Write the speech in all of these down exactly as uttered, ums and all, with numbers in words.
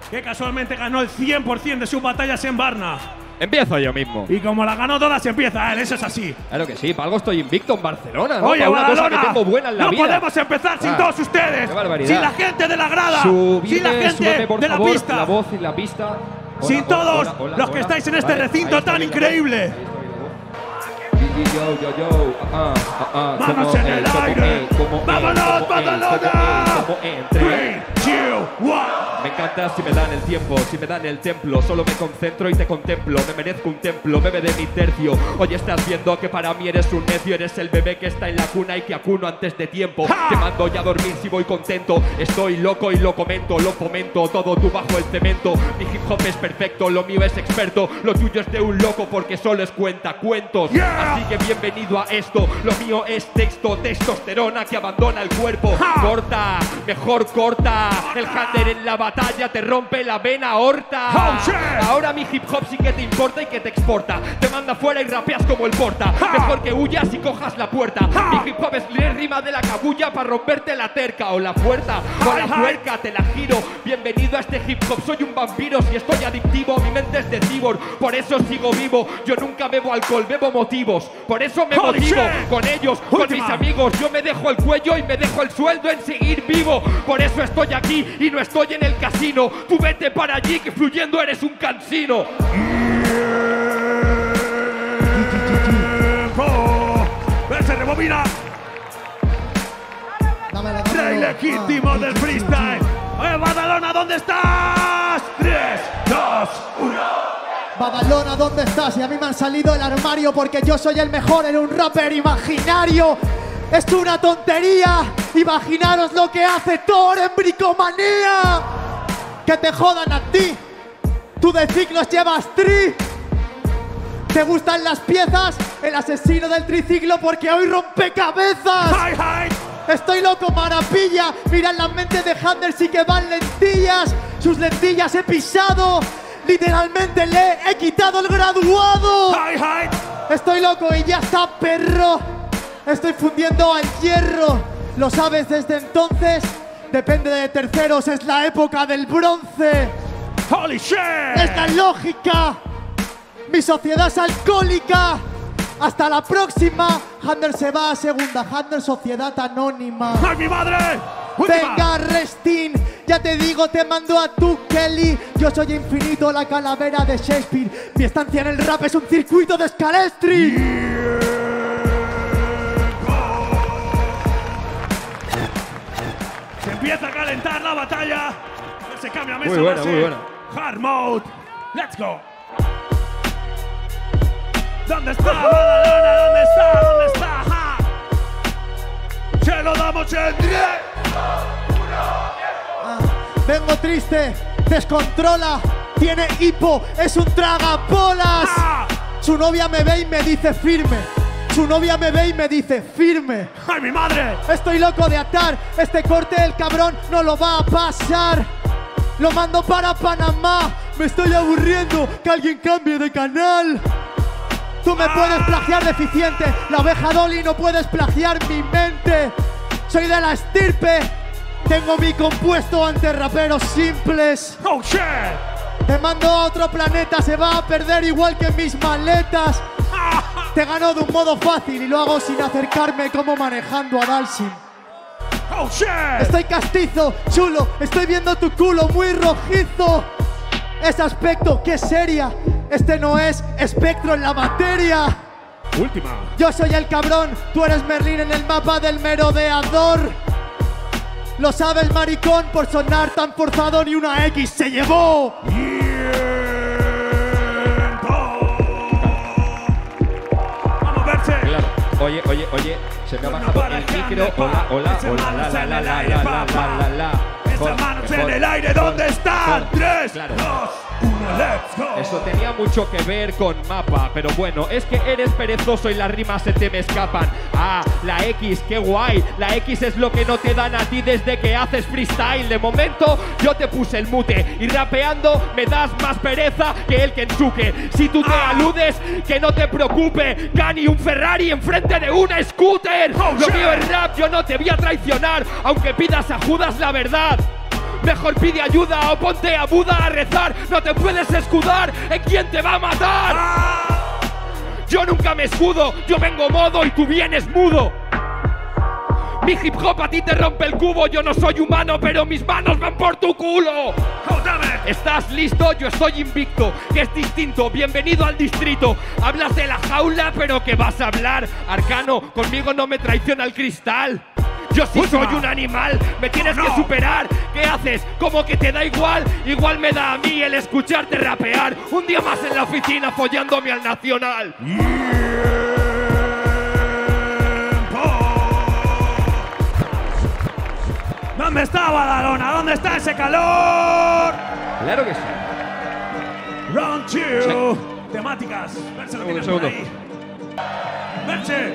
que casualmente ganó el cien por cien de sus batallas en Varna. Empiezo yo mismo. Y como la ganó todas, empieza él, eso es así. Claro que sí, para algo estoy invicto en Barcelona, ¿no? Oye, Para una cosa Badalona, que tengo buena en la no vida. podemos empezar sin Ah, todos ustedes. qué barbaridad. Sin la gente de la grada. Subidme, sin la gente súbeme, por de la favor, pista. la voz y la pista. Hola, sin hola, todos hola, hola, los que hola. estáis en este Vale, recinto ahí tan está bien la increíble. voz, ahí está bien la voz. Yo, yo, yo, ah, ah, ah, Manos como en él, el como aire. él, como él, ¡Vámonos, como él, Badalona! como él, como él. Three, two, one. Me encanta si me dan el tiempo, si me dan el templo. Solo me concentro y te contemplo. Me merezco un templo, bebe de mi tercio. Hoy estás viendo que para mí eres un necio. Eres el bebé que está en la cuna y que acuno antes de tiempo. ¡Ja! Te mando ya a dormir si voy contento. Estoy loco y lo comento, lo fomento. Todo tú bajo el cemento. Mi hip hop es perfecto, lo mío es experto. Lo tuyo es de un loco porque solo es cuenta cuentos. Yeah. Así que bienvenido a esto. Lo mío es texto, testosterona que abandona el cuerpo. ¡Ja! Corta, mejor corta. El hander en la batalla te rompe la vena aorta. Oh, shit. Ahora mi hip hop sí que te importa y que te exporta. Te manda fuera y rapeas como el porta. ¡Ja! Mejor que huyas y cojas la puerta. ¡Ja! Mi hip hop es leer rima de la cabulla para romperte la terca o la puerta o la Hi, hi. puerca, te la giro. Bienvenido a este hip hop, soy un vampiro. Si estoy adictivo, mi mente es de cyborg. Por eso sigo vivo, yo nunca bebo alcohol, bebo motivos. Por eso me Holy motivo shit. con ellos, con Última. mis amigos. Yo me dejo el cuello y me dejo el sueldo en seguir vivo. Por eso estoy aquí y no estoy en el casino. Tú vete para allí que fluyendo eres un cansino. Tiempo. Se rebobina. Dámelo, Rey dámelo. legítimo Ah, del sí, sí, freestyle. sí. Oye, Badalona, ¿dónde estás? tres, dos, uno. Badalona, ¿dónde estás? Y a mí me han salido del armario porque yo soy el mejor en un rapper imaginario. Es una tontería. Imaginaros lo que hace Thor en Bricomanía. Que te jodan a ti. Tú de ciclos llevas tri. ¿Te gustan las piezas? El asesino del triciclo porque hoy rompe cabezas. Hi, hi. Estoy loco, maravilla. Mira en la mente de Hander, sí que van lentillas. Sus lentillas he pisado. Literalmente le he quitado el graduado. Hi, hi. Estoy loco y ya está, perro. Estoy fundiendo al hierro. Lo sabes desde entonces. Depende de terceros, es la época del bronce. Holy shit. Es la lógica. Mi sociedad es alcohólica. Hasta la próxima. Hander se va a segunda. Hander, sociedad anónima. ¡Ay, mi madre! Última. Venga, Restin, ya te digo, te mando a tu Kelly. Yo soy infinito, la calavera de Shakespeare. Mi estancia en el rap es un circuito de Scalestri. Se empieza a calentar la batalla. Se cambia mesa Muy buena, base. muy buena. Hard mode. Let's go. ¿Dónde está Badalona? ¿Dónde está? ¿Dónde está? ¡Ja! Se lo damos en diez. Ah, vengo triste, descontrola, tiene hipo, es un tragabolas. ¡Ah! Su novia me ve y me dice firme. Su novia me ve y me dice firme. ¡Ay, mi madre! Estoy loco de atar, este corte el cabrón no lo va a pasar. Lo mando para Panamá, me estoy aburriendo, que alguien cambie de canal. Tú me puedes plagiar deficiente, la oveja Dolly no puedes plagiar mi mente. Soy de la estirpe, tengo mi compuesto ante raperos simples. ¡Oh, shit! Te mando a otro planeta, se va a perder igual que mis maletas. Te gano de un modo fácil y lo hago sin acercarme como manejando a Dalsin. ¡Oh, shit! Estoy castizo, chulo, estoy viendo tu culo muy rojizo. Ese aspecto, qué seria. Este no es espectro en la materia. Última. Yo soy el cabrón, tú eres Merlín en el mapa del merodeador. Lo sabes, maricón, por sonar tan forzado ni una X se llevó. Vamos a verse. Claro. Oye, oye, oye, se me ha Turno bajado para el el micro. Hander, Hola, pa. hola, Esas hola, la, manos la, en la, el la, aire, la, pa, la, pa. la, la. Esas Mejor, manos mejor, en el aire, ¿dónde mejor, están? mejor. Tres, Claro. dos, uno, let's go. Eso tenía mucho que ver con mapa, pero bueno, es que eres perezoso y las rimas se te me escapan. Ah, la X, qué guay. La X es lo que no te dan a ti desde que haces freestyle. De momento yo te puse el mute y rapeando me das más pereza que el Kensuke. Si tú te aludes, que no te preocupe. Gani un Ferrari enfrente de una scooter. Oh, Lo shit. mío es rap, yo no te voy a traicionar, aunque pidas a Judas la verdad. Mejor pide ayuda o ponte a Buda a rezar. No te puedes escudar en quien te va a matar. Yo nunca me escudo, yo vengo modo y tú vienes mudo. Mi hip hop a ti te rompe el cubo. Yo no soy humano, pero mis manos van por tu culo. ¿Estás listo? Yo estoy invicto, que es distinto. Bienvenido al distrito. Hablas de la jaula, pero ¿qué vas a hablar? Arcano, conmigo no me traiciona el cristal. Yo sí soy un animal, me tienes que superar. ¿Qué haces? ¿Cómo que te da igual? Igual me da a mí el escucharte rapear. Un día más en la oficina follándome al Nacional. ¿Dónde está Badalona? ¿Dónde está ese calor? Claro que sí. Round two. Sí. Temáticas. Merche lo tienes por ahí. Merche.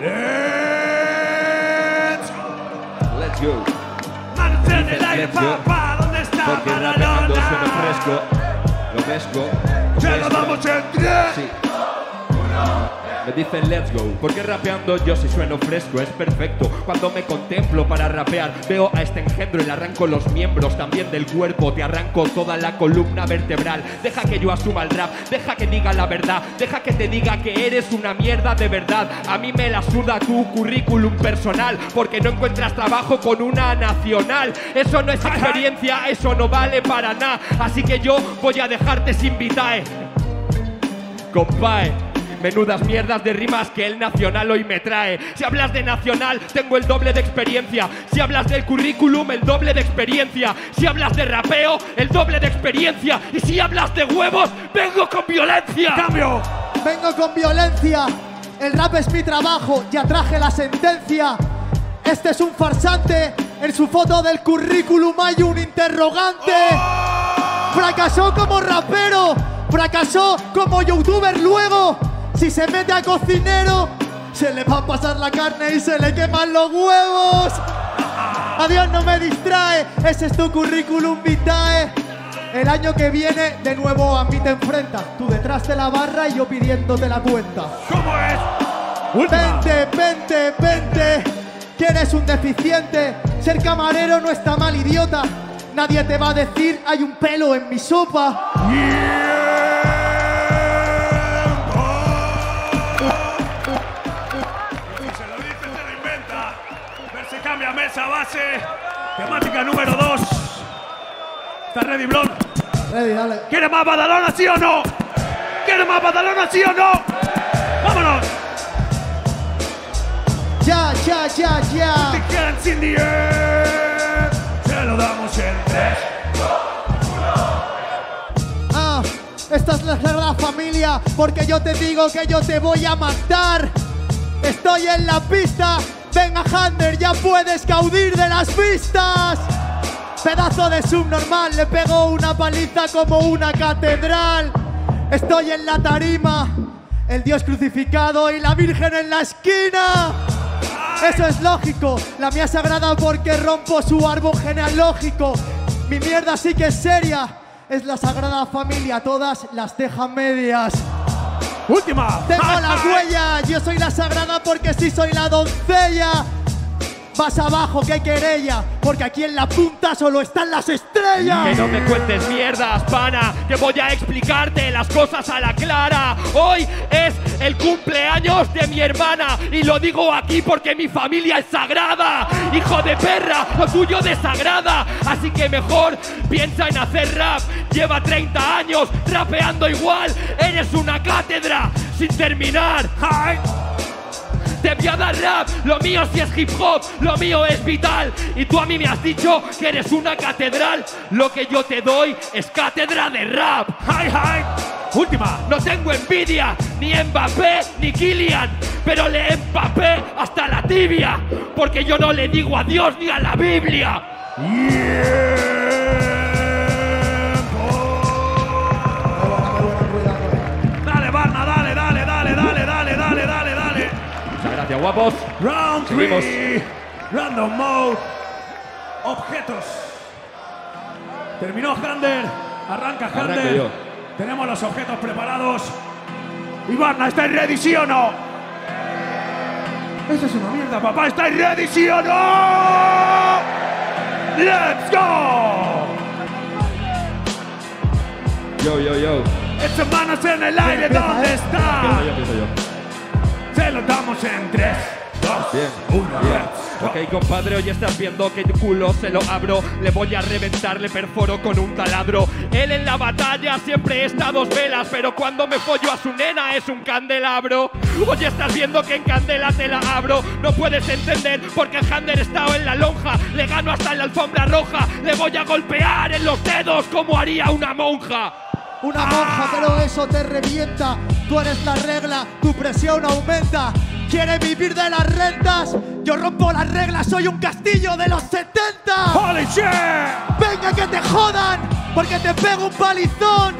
Let's go. Let's go. Manos en el aire, papá. ¿Dónde está porque Badalona? Porque suena fresco. Lo mezco. Se lo damos en tres. Sí. Me dicen let's go, porque rapeando yo si sueno fresco, es perfecto. Cuando me contemplo para rapear, veo a este engendro y le arranco los miembros también del cuerpo. Te arranco toda la columna vertebral. Deja que yo asuma el rap, deja que diga la verdad. Deja que te diga que eres una mierda de verdad. A mí me la suda tu currículum personal, porque no encuentras trabajo con una nacional. Eso no es experiencia, eso no vale para nada. Así que yo voy a dejarte sin vitae. Compae, menudas mierdas de rimas que el Nacional hoy me trae. Si hablas de Nacional, tengo el doble de experiencia. Si hablas del currículum, el doble de experiencia. Si hablas de rapeo, el doble de experiencia. Y si hablas de huevos, vengo con violencia. ¡Cambio! Vengo con violencia. El rap es mi trabajo, ya traje la sentencia. Este es un farsante. En su foto del currículum hay un interrogante. ¡Oh! Fracasó como rapero, fracasó como youtuber luego. Si se mete a cocinero, se le va a pasar la carne y se le queman los huevos. Adiós, no me distrae. Ese es tu currículum vitae. El año que viene, de nuevo a mí te enfrentas. Tú detrás de la barra y yo pidiéndote la cuenta. ¿Cómo es? Última. Vente, vente, vente. Que eres un deficiente. Ser camarero no está mal, idiota. Nadie te va a decir hay un pelo en mi sopa. Yeah. Cambia mesa, base. Temática número dos. ¿Estás ready, Blon? Ready, dale. ¿Quieres más Badalona, sí o no? ¿Quieres más Badalona, sí o no? ¡Vámonos! Ya, ya, ya, ya. Te quedan sin the air. Se lo damos en tres. Ah, esta es la Sagrada Familia, porque yo te digo que yo te voy a matar. Estoy en la pista. Venga, Hunter, ya puedes caudir de las vistas. Pedazo de subnormal, le pegó una paliza como una catedral. Estoy en la tarima, el Dios crucificado y la Virgen en la esquina. Eso es lógico, la mía es sagrada porque rompo su árbol genealógico. Mi mierda sí que es seria, es la Sagrada Familia, todas las dejan medias. Última. Tengo las huellas, yo soy la sagrada porque sí soy la doncella. Vas abajo, que hay querella, porque aquí en la punta solo están las estrellas. Que no me cuentes mierdas, pana, que voy a explicarte las cosas a la clara. Hoy es el cumpleaños de mi hermana y lo digo aquí porque mi familia es sagrada. Hijo de perra, lo tuyo desagrada. Así que mejor piensa en hacer rap. Lleva treinta años rapeando igual. Eres una cátedra sin terminar. ¡Ay! Te voy a dar rap, lo mío sí es hip hop, lo mío es vital. Y tú a mí me has dicho que eres una catedral. Lo que yo te doy es cátedra de rap. ¡Hi, hi! Última. No tengo envidia, ni Mbappé ni Kylian, pero le empapé hasta la tibia, porque yo no le digo a Dios ni a la Biblia. Dale, Barna, dale, dale, dale, dale, dale, dale, dale, dale. Muchas gracias, guapos. Round Seguimos. three. Random mode. Objetos. Terminó Hander. Arranca Arranco Hander. yo. Tenemos los objetos preparados. Y Barna, ¿estáis ready, sí o no? Eso es una mierda, papá. ¿Estáis ready, sí o no? ¡Let's go! Yo, yo, yo. Echa manos en el aire, Empieza, ¿dónde eh. está? Empiezo yo, empiezo yo. Se lo damos en tres, dos, Bien, uno. bien. Ok, compadre, hoy estás viendo que tu culo se lo abro. Le voy a reventar, le perforo con un taladro. Él en la batalla siempre está a dos velas, pero cuando me follo a su nena es un candelabro. Hoy estás viendo que en candela te la abro. No puedes entender porque el Hander está en la lonja. Le gano hasta en la alfombra roja. Le voy a golpear en los dedos como haría una monja. Una monja, pero eso te revienta. Tú eres la regla, tu presión aumenta. ¿Quieres vivir de las rentas? Yo rompo las reglas, soy un castillo de los setenta. ¡Holy shit! ¡Venga que te jodan! Porque te pego un palizón.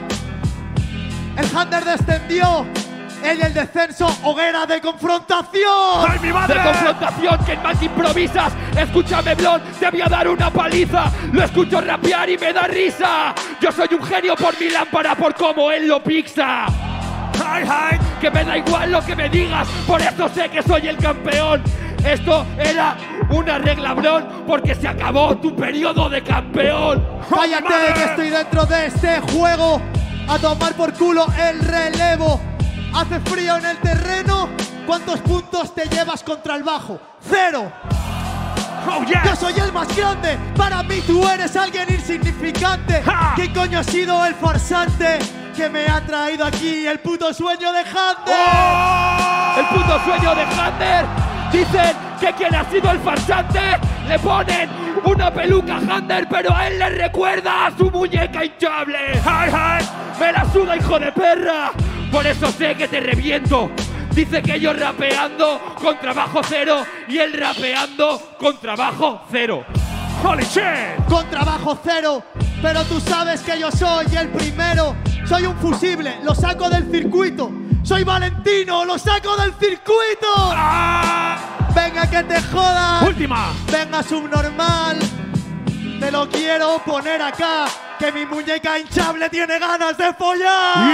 El Hander descendió. En el descenso, hoguera de confrontación. ¡Ay, mi madre! De confrontación, que en más improvisas. Escúchame, Blon, te voy a dar una paliza. Lo escucho rapear y me da risa. Yo soy un genio por mi lámpara, por cómo él lo pixa. ¡Ay, ay! Que me da igual lo que me digas, por eso sé que soy el campeón. Esto era una regla, Blon, porque se acabó tu periodo de campeón. Cállate madre! que estoy dentro de este juego. A tomar por culo el relevo. Hace frío en el terreno. ¿Cuántos puntos te llevas contra el bajo? Cero. ¡Oh, yes! Yo soy el más grande. Para mí tú eres alguien insignificante. ¡Ja! ¿Quién coño ha sido el farsante que me ha traído aquí? El puto sueño de Hander. ¡Oh! El puto sueño de Hander. Dicen que quien ha sido el farsante le ponen una peluca a Hander, pero a él le recuerda a su muñeca hinchable. ¡Ay, ay! Me la suda, hijo de perra. Por eso sé que te reviento. Dice que yo rapeando con trabajo cero y él rapeando con trabajo cero. ¡Holy shit! Con trabajo cero. Pero tú sabes que yo soy el primero. Soy un fusible, lo saco del circuito. Soy Valentino, lo saco del circuito. ¡Ah! Venga que te jodas. ¡Última! Venga subnormal. Te lo quiero poner acá. Que mi muñeca hinchable tiene ganas de follar.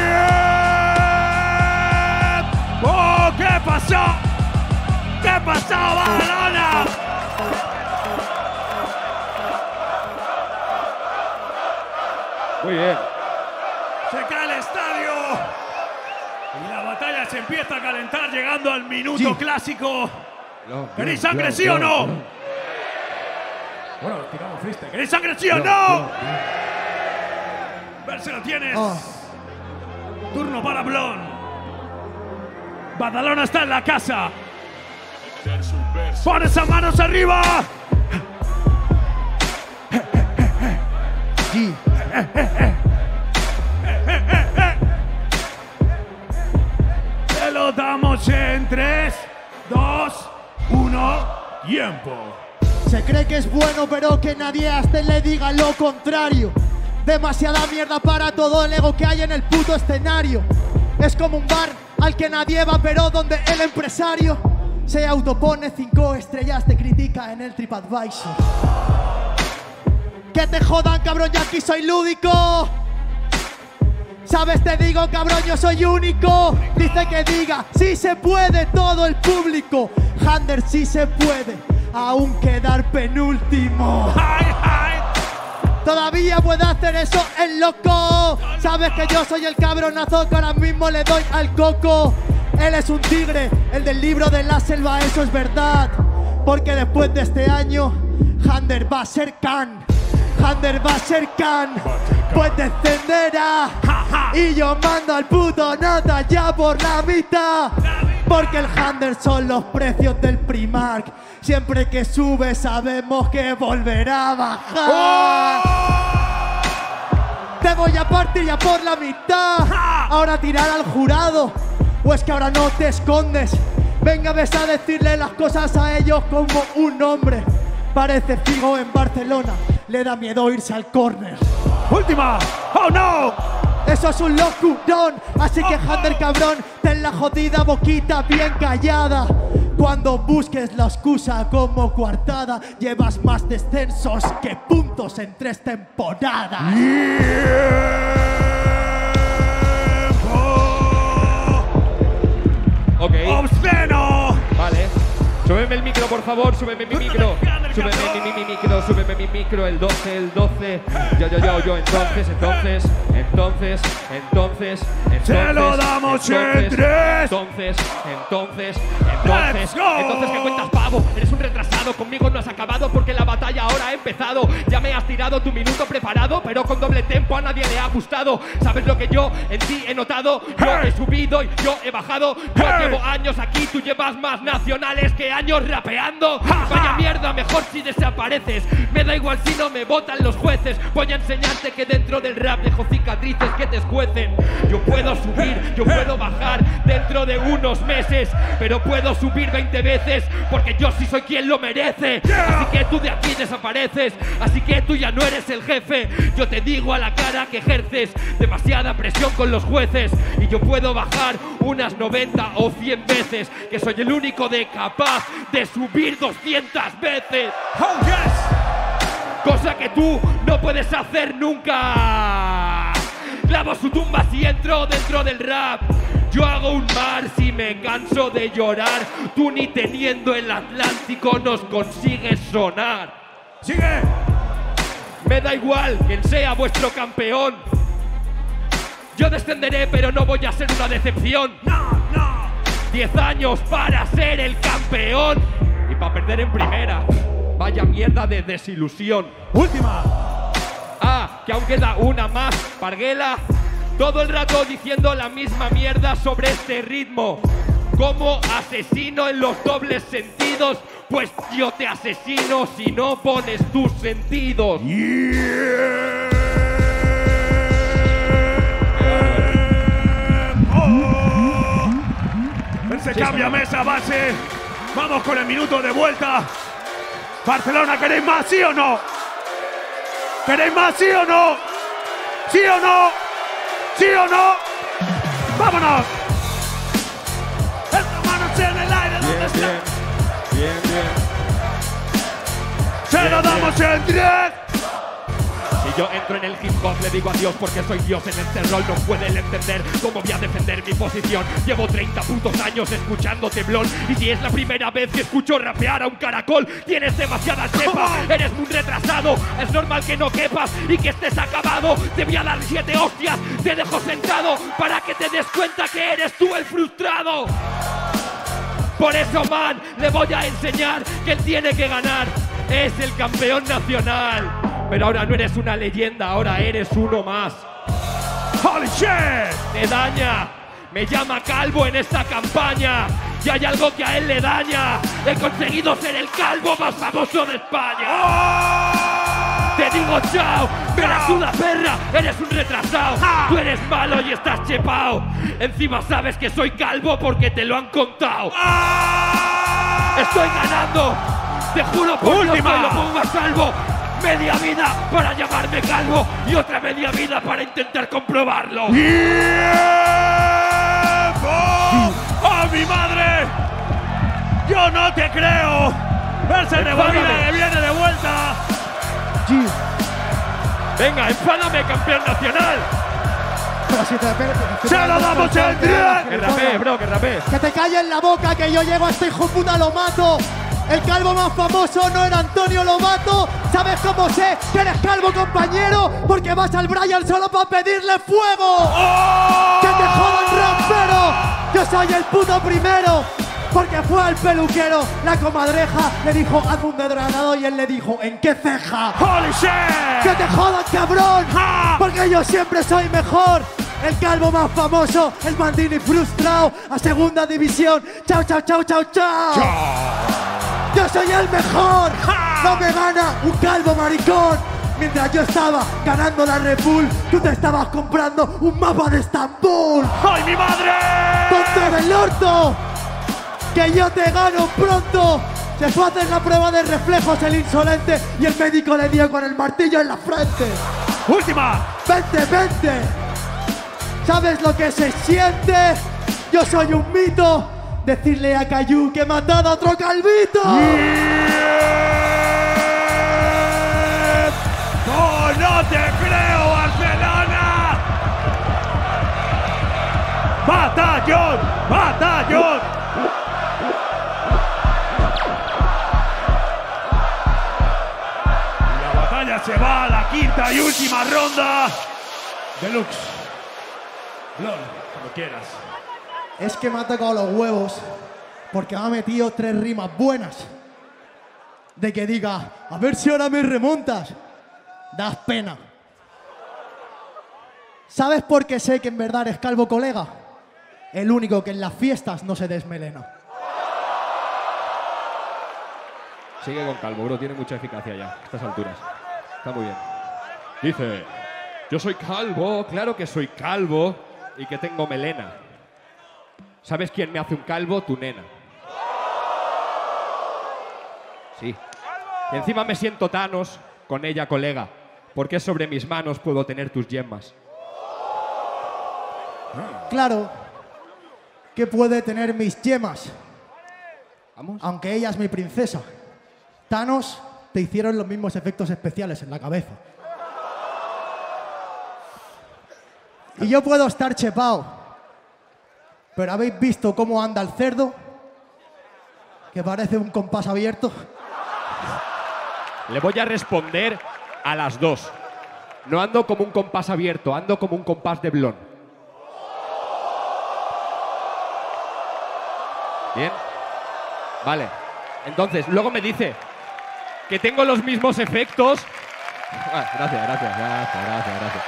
Yeah. ¡Oh, qué pasó! ¿Qué pasó, Badalona? Muy bien. Se cae el estadio y la batalla se empieza a calentar llegando al minuto Sí. clásico. No, ¿Queréis no, sangre, no, sí o no? no. Bueno, tiramos freestyle. ¿Queréis sangre, sí o no? Ver si lo tienes. Oh. Turno para Blon. Badalona está en la casa. Pon esas manos arriba. Sí. Te lo damos en tres, dos, uno, tiempo. Se cree que es bueno, pero que nadie a este le diga lo contrario. Demasiada mierda para todo el ego que hay en el puto escenario. Es como un bar al que nadie va, pero donde el empresario se autopone cinco estrellas, te critica en el TripAdvisor. Que te jodan, cabrón, yo aquí soy lúdico. ¿Sabes? Te digo, cabrón, yo soy único. Dice que diga, sí se puede todo el público. Hander, sí se puede, aún quedar penúltimo. ¡Ay, ay! Todavía puede hacer eso el loco. Sabes que yo soy el cabronazo que ahora mismo le doy al coco. Él es un tigre, el del libro de la selva, eso es verdad. Porque después de este año, Hander va a ser Khan. Hander va a ser Khan, pues descenderá. Y yo mando al puto nota ya por la mitad. Porque el Hander son los precios del Primark. Siempre que sube sabemos que volverá a bajar. Te voy a partir ya por la mitad. Ahora tirar al jurado. O es que ahora no te escondes. Venga, ves a decirle las cosas a ellos como un hombre. Parece Figo en Barcelona. Le da miedo irse al córner. ¡Última! ¡Oh, no! Eso es un locurón. Así que, Hander, cabrón, ten la jodida boquita bien callada. Cuando busques la excusa como coartada, llevas más descensos que puntos en tres temporadas. Ok. ¡Obsceno! Vale. Súbeme el micro, por favor, súbeme mi micro. súbeme mi, mi, mi micro, súbeme mi micro, el doce, el doce. Yo, yo, yo, yo, entonces, entonces, entonces, entonces, entonces. Se lo damos en tres. Entonces, entonces, entonces. Entonces, ¿qué cuentas, pavo? Eres un retrasado, conmigo no has acabado porque la batalla ahora ha empezado. Ya me has tirado tu minuto preparado, pero con doble tempo a nadie le ha gustado. ¿Sabes lo que yo en ti he notado? Yo he subido y yo he bajado. Yo llevo años aquí, tú llevas más nacionales que años rapeando. Vaya mierda, mejor si desapareces. Me da igual si no me votan los jueces. Voy a enseñarte que dentro del rap dejo cicatrices que te escuecen. Yo puedo subir, yo puedo bajar dentro de unos meses, pero puedo subir veinte veces porque yo sí soy quien lo merece. Así que tú de aquí desapareces, así que tú ya no eres el jefe. Yo te digo a la cara que ejerces demasiada presión con los jueces y yo puedo bajar unas noventa o cien veces, que soy el único de capaz de subir doscientas veces. Oh, yes. Cosa que tú no puedes hacer nunca. Clavo su tumba si entro dentro del rap. Yo hago un mar si me canso de llorar. Tú ni teniendo el Atlántico nos consigues sonar. Sigue. Me da igual quien sea vuestro campeón. Yo descenderé pero no voy a ser una decepción. No, no. Diez años para ser el campeón y para perder en primera. Vaya mierda de desilusión. Última. Ah, que aún queda una más, Parguela. Todo el rato diciendo la misma mierda sobre este ritmo. Como asesino en los dobles sentidos, pues yo te asesino si no pones tus sentidos. Yeah. Oh. Él se Sí, cambia señor. mesa base. Vamos con el minuto de vuelta. Barcelona, ¿queréis más, sí o no? ¿Queréis más, sí o no? ¿Sí o no? ¿Sí o no? ¡Vámonos! Estas manos en el aire, ¿dónde Bien, están? bien, bien, bien. ¡Se bien, lo damos en tres! Si yo entro en el hip hop le digo adiós porque soy Dios en este rol. No puede él entender cómo voy a defender mi posición. Llevo treinta putos años escuchando Teblón, y si es la primera vez que escucho rapear a un caracol, tienes demasiada chepa, eres un retrasado. Es normal que no quepas y que estés acabado. Te voy a dar siete hostias, te dejo sentado para que te des cuenta que eres tú el frustrado. Por eso, man, le voy a enseñar que él tiene que ganar. Es el campeón nacional. Pero ahora no eres una leyenda, ahora eres uno más. ¡Holy shit! Me daña, me llama calvo en esta campaña. Y hay algo que a él le daña. He conseguido ser el calvo más famoso de España. ¡Oh! Te digo chao, me la suda perra, eres un retrasado. ¡Ah! Tú eres malo y estás chepao. Encima sabes que soy calvo porque te lo han contado. ¡Ah! Estoy ganando, te juro por Dios que Última. lo pongo a salvo. Media vida para llamarme calvo y otra media vida para intentar comprobarlo. ¡Tiempo! ¡Oh, mi madre! ¡Yo no te creo! ¡Él se rebobina Enfádame. que viene de vuelta! Venga, enfádame, campeón nacional. Pero si te- espérate, que ¡Se te- lo damos que- en que- tres! Que rapee, bro, que rapee. Que te calles la boca, que yo llego a este hijo puta, lo mato. El calvo más famoso no era Antonio Lobato. ¿Sabes cómo sé que eres calvo, compañero? Porque vas al Brian solo para pedirle fuego. ¡Oh! ¡Que te jodan, rapero! Yo soy el puto primero. Porque fue al peluquero, la comadreja le dijo hazme un degradado y él le dijo ¿en qué ceja? ¡Holy shit! ¡Que te jodan, cabrón! ¡Ja! Porque yo siempre soy mejor. El calvo más famoso, el Mandini frustrado, a segunda división. Chao, chao, chao, chao, chao. Yo soy el mejor. ¡Ja! No me gana un calvo maricón. Mientras yo estaba ganando la Red Bull, tú te estabas comprando un mapa de Estambul. ¡Ay, mi madre! ¡Tonto del orto! ¡Que yo te gano pronto! Se fue a hacer la prueba de reflejos el insolente y el médico le dio con el martillo en la frente. ¡Última! ¡Vente, vente! ¿Sabes lo que se siente? Yo soy un mito. Decirle a Cayu que he matado a otro calvito. ¡Oh, no te creo, Barcelona! ¡Batallón! ¡Batallón! quinta y última ronda. Deluxe. Blon, como quieras. Es que me ha tocado los huevos porque me ha metido tres rimas buenas. De que diga, a ver si ahora me remontas. Das pena. ¿Sabes por qué sé que en verdad eres calvo, colega? El único que en las fiestas no se desmelena. Sigue con calvo, bro. Tiene mucha eficacia ya, a estas alturas. Está muy bien. Dice, yo soy calvo, claro que soy calvo y que tengo melena. ¿Sabes quién me hace un calvo? Tu nena. Sí. Y encima me siento Thanos con ella, colega, porque sobre mis manos puedo tener tus yemas. Claro que puede tener mis yemas, ¿Vamos? aunque ella es mi princesa. Thanos, te hicieron los mismos efectos especiales en la cabeza. Y yo puedo estar chepao, pero ¿habéis visto cómo anda el cerdo? Que parece un compás abierto. Le voy a responder a las dos. No ando como un compás abierto, ando como un compás de blon. ¿Bien? Vale. Entonces, luego me dice que tengo los mismos efectos. Ah, gracias, gracias, gracias, gracias, gracias.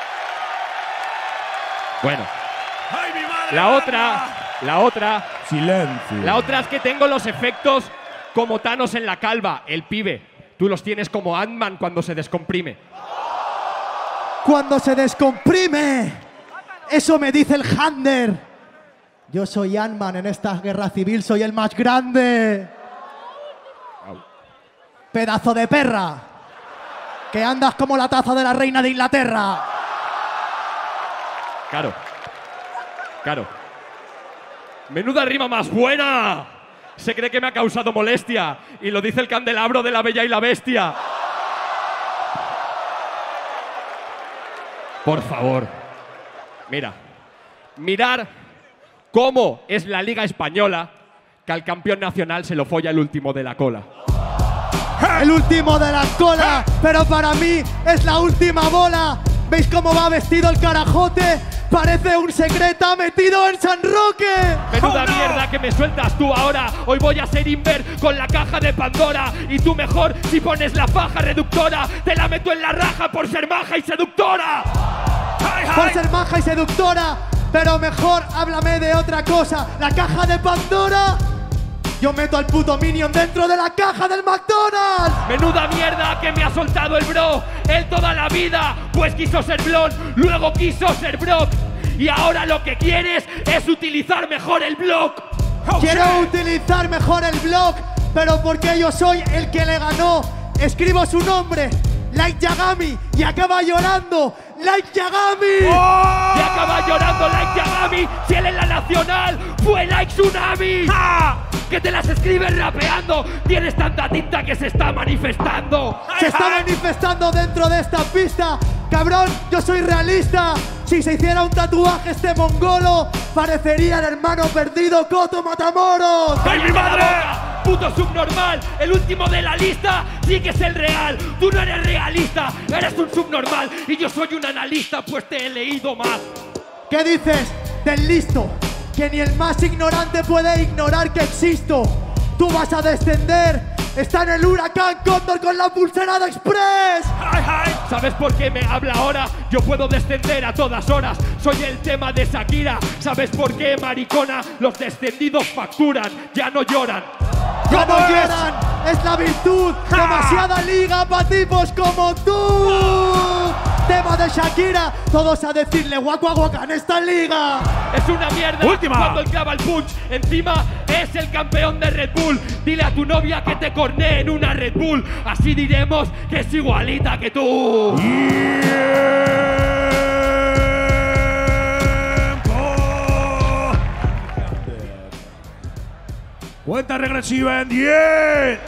Bueno. ¡Ay, mi madre! La otra, la otra, Silencio. la otra es que tengo los efectos como Thanos en la calva, el pibe. Tú los tienes como Ant-Man cuando se descomprime. Cuando se descomprime, eso me dice el Hander. Yo soy Ant-Man en esta guerra civil, soy el más grande. Au. Pedazo de perra, que andas como la taza de la reina de Inglaterra. Claro. Claro. Menuda rima más buena. Se cree que me ha causado molestia. Y lo dice el candelabro de la Bella y la Bestia. Por favor. Mira. Mirar cómo es la Liga Española, que al campeón nacional se lo folla el último de la cola. El último de la cola, pero para mí es la última bola. ¿Veis cómo va vestido el carajote? Parece un secreta metido en San Roque. Menuda ¡Oh, no! mierda que me sueltas tú ahora. Hoy voy a ser Inver con la caja de Pandora. Y tú mejor si pones la faja reductora. Te la meto en la raja por ser maja y seductora. ¡Ay, Por ay! ser maja y seductora, pero mejor háblame de otra cosa. La caja de Pandora. Yo meto al puto Minion dentro de la caja del McDonald's. Menuda mierda que me ha soltado el bro. Él toda la vida pues quiso ser blon, luego quiso ser Brock. Y ahora lo que quieres es utilizar mejor el blog. Oh, Quiero shit. utilizar mejor el blog, pero porque yo soy el que le ganó. Escribo su nombre, Like Yagami, y acaba llorando, Like Yagami. ¡Oh! Y acaba llorando Like Yagami. Si él en la nacional fue Like Tsunami. ¡Ah! Que te las escribes rapeando. Tienes tanta tinta que se está manifestando. Se está manifestando dentro de esta pista. Cabrón, yo soy realista. Si se hiciera un tatuaje este mongolo, parecería el hermano perdido Coto Matamoros. ¡Ay, mi ¡Cállate la madre! boca, puto subnormal! El último de la lista sí que es el real. Tú no eres realista, eres un subnormal. Y yo soy un analista, pues te he leído más. ¿Qué dices del listo? Que ni el más ignorante puede ignorar que existo. Tú vas a descender. Está en el huracán Cóndor con la pulsera de Express. ¡Ay, ay! ¿Sabes por qué me habla ahora? Yo puedo descender a todas horas. Soy el tema de Shakira. ¿Sabes por qué, maricona? Los descendidos facturan, ya no lloran. Ya no ¿Cómo es? lloran, es la virtud. ¡Ja! Demasiada liga para tipos como tú. Tema de Shakira, todos a decirle guacu guaca en esta liga. Es una mierda Última. cuando él clava el punch. Encima es el campeón de Red Bull. Dile a tu novia que te corné en una Red Bull. Así diremos que es igualita que tú. ¡Tiempo! Cuenta regresiva en diez.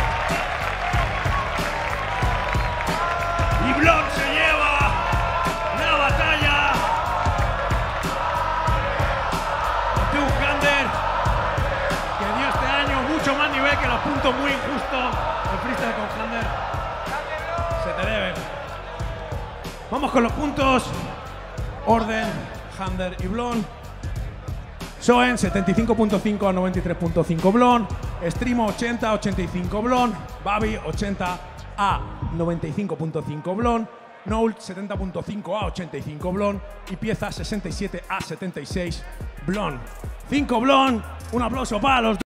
Y Blon se lleva punto muy injusto. El freestyle con Hander. Se te debe. Vamos con los puntos. Orden, Hander y Blon. Soen setenta y cinco punto cinco a noventa y tres punto cinco Blon. Strimo ochenta a ochenta y cinco Blon. Babi ochenta a noventa y cinco punto cinco Blon. Noult setenta punto cinco a ochenta y cinco Blon. Y Pieza sesenta y siete a setenta y seis Blon. cinco Blon. Un aplauso para los